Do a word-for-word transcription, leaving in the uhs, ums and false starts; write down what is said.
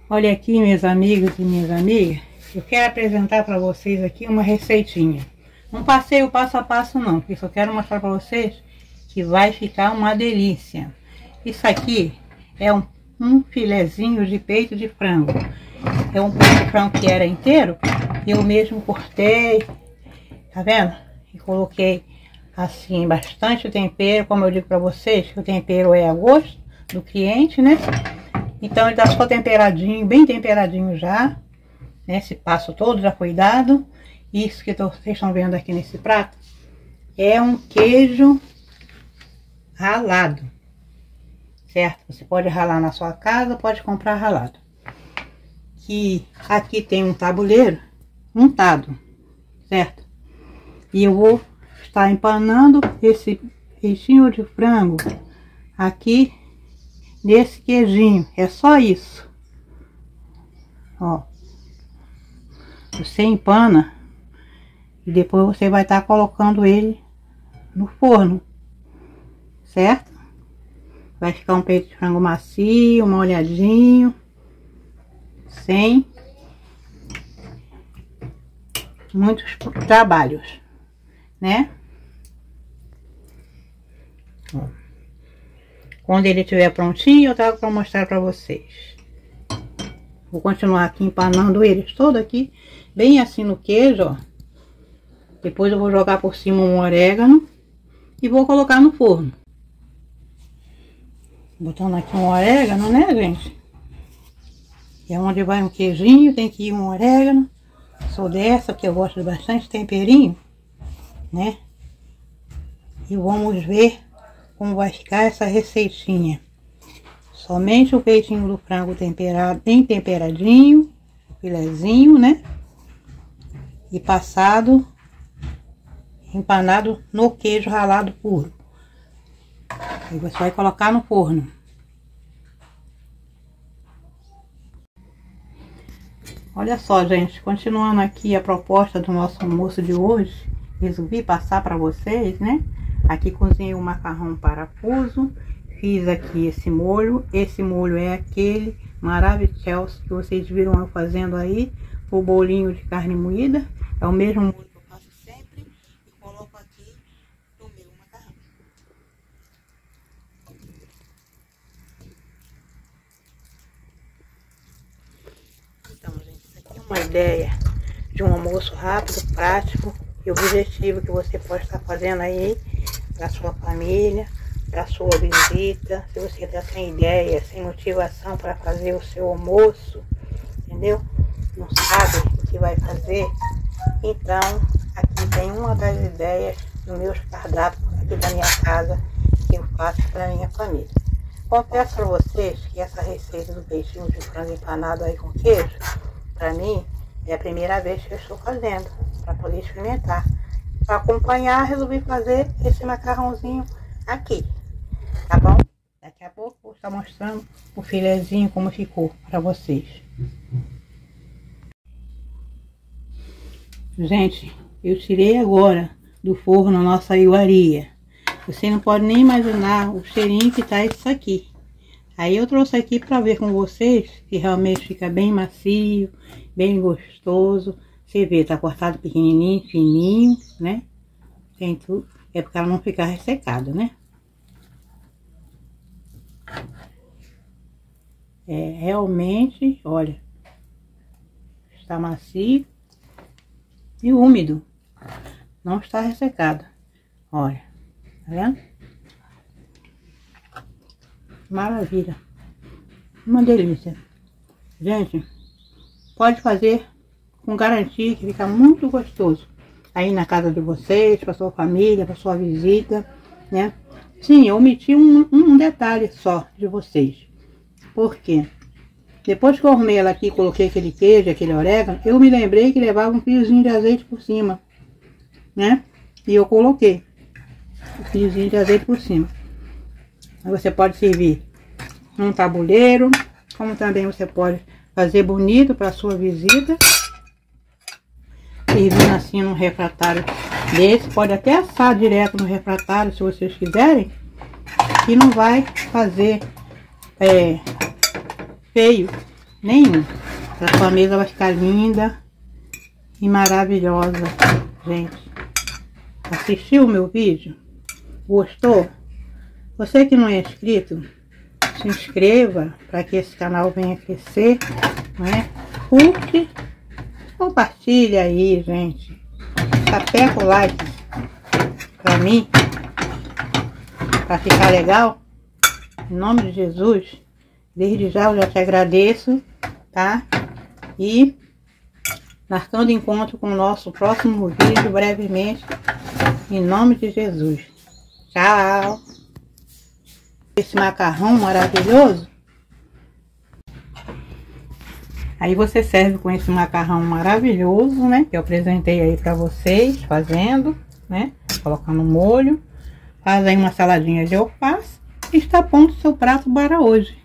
Olha aqui, meus amigos e minhas amigas, eu quero apresentar para vocês aqui uma receitinha. Não passei o passo a passo não, porque só quero mostrar para vocês que vai ficar uma delícia. Isso aqui é um, um filezinho de peito de frango. É um peito de frango que era inteiro, eu mesmo cortei, tá vendo? E coloquei assim bastante tempero, como eu digo para vocês, que o tempero é a gosto do cliente, né? Então ele tá só temperadinho, bem temperadinho já, né? Esse passo todo já foi dado. Isso que tô, vocês estão vendo aqui nesse prato é um queijo ralado, certo? Você pode ralar na sua casa, pode comprar ralado. Que aqui tem um tabuleiro untado, certo? E eu vou estar empanando esse peixinho de frango aqui nesse queijinho. É só isso. Ó. Você empana e depois você vai estar colocando ele no forno, certo? Vai ficar um peito de frango macio, molhadinho, sem muitos trabalhos, né? Ó. Quando ele estiver prontinho, eu trago para mostrar para vocês. Vou continuar aqui empanando eles todo aqui, bem assim no queijo, ó. Depois eu vou jogar por cima um orégano e vou colocar no forno. Botando aqui um orégano, né, gente? E é onde vai um queijinho, tem que ir um orégano. Sou dessa, porque eu gosto de bastante temperinho, né? E vamos ver como vai ficar essa receitinha. Somente o peitinho do frango temperado, bem temperadinho, filezinho, né? E passado, empanado no queijo ralado puro. E você vai colocar no forno. Olha só, gente, continuando aqui a proposta do nosso almoço de hoje, resolvi passar para vocês, né? Aqui cozinhei o macarrão parafuso, fiz aqui esse molho. Esse molho é aquele maravilhoso que vocês viram eu fazendo aí, o bolinho de carne moída. É o mesmo molho que eu faço sempre e coloco aqui no meu macarrão. Então, gente, isso aqui é uma ideia de um almoço rápido, prático e objetivo que você pode estar fazendo aí para sua família, para sua visita. Se você está sem ideia, sem motivação para fazer o seu almoço, entendeu? Não sabe o que vai fazer, então aqui tem uma das ideias dos meus cardápios aqui da minha casa que eu faço para minha família. Confesso para vocês que essa receita do peixinho de frango empanado aí com queijo, para mim é a primeira vez que eu estou fazendo, para poder experimentar. Para acompanhar, resolvi fazer esse macarrãozinho aqui, tá bom? Daqui a pouco vou estar mostrando o filezinho como ficou para vocês. Gente, eu tirei agora do forno a nossa iguaria. Você não pode nem imaginar o cheirinho que tá isso aqui. Aí eu trouxe aqui para ver com vocês que realmente fica bem macio, bem gostoso. Você vê, tá cortado pequenininho, fininho, né? Tem tudo. É porque ela não ficar ressecado, né? É realmente, olha, está macio e úmido. Não está ressecado. Olha, tá vendo? Maravilha. Uma delícia. Gente, pode fazer com garantia que fica muito gostoso aí na casa de vocês, para sua família, para sua visita, né? Sim, eu omiti um, um detalhe só de vocês. Por quê? Depois que eu arrumei ela aqui e coloquei aquele queijo, aquele orégano, eu me lembrei que levava um fiozinho de azeite por cima, né? E eu coloquei o fiozinho de azeite por cima. Aí você pode servir num tabuleiro, como também você pode fazer bonito para sua visita. Servindo assim num refratário desse, pode até assar direto no refratário se vocês quiserem, que não vai fazer é, feio nenhum. A sua mesa vai ficar linda e maravilhosa, gente. Assistiu o meu vídeo? Gostou? Você que não é inscrito, se inscreva para que esse canal venha crescer, né? Curte, compartilha aí, gente. Aperta o like para mim, para ficar legal. Em nome de Jesus, desde já eu já te agradeço, tá? E marcando encontro com o nosso próximo vídeo brevemente, em nome de Jesus. Tchau! Esse macarrão maravilhoso. Aí você serve com esse macarrão maravilhoso, né? Que eu apresentei aí pra vocês, fazendo, né? Colocando molho. Faz aí uma saladinha de alface. E está pronto o seu prato para hoje.